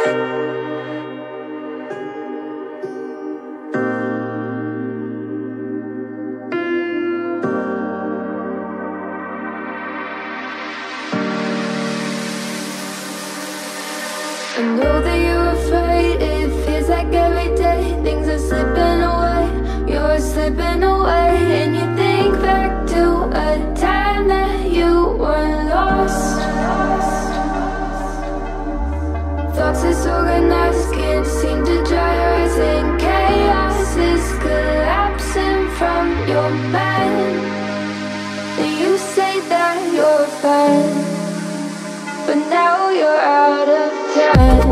I know that you're afraid. It feels like every day things are slipping away. You're slipping away, and you think back to a time that you were lost. Thoughts disorganized, can't seem to dry your eyes, and chaos is collapsing from your mind. And you say that you're fine, but now you're out of time.